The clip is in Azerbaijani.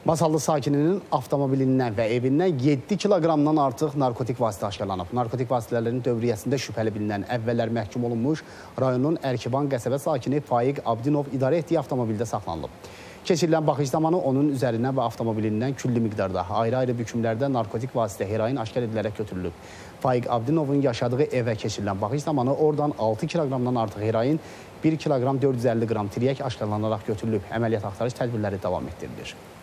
Masallı sakininin avtomobilindən və evindən 7 kiloqramdan artıq narkotik vasitə aşkarlanıb. Narkotik vasitələrin dövriyyəsində şübhəli bilinən əvvəllər məhkum olunmuş rayonun Ərkivan qəsəbə sakini Faiq Abdinov idarə etdiyi avtomobildə saxlanılıb. Keçirilən baxış zamanı onun üzərindən və avtomobilindən külli miqdarda ayrı-ayrı bükümlərdə narkotik vasitə heroin aşkar edilərək götürülüb. Faiq Abdinovun yaşadığı evə keçirilən baxış zamanı oradan 6 kiloqramdan artıq heroin, 1 kiloqram 450 qram tiryək aşkarlanaraq götürülüb. Əməliyyat axtarış tədbirləri davam etdirilir.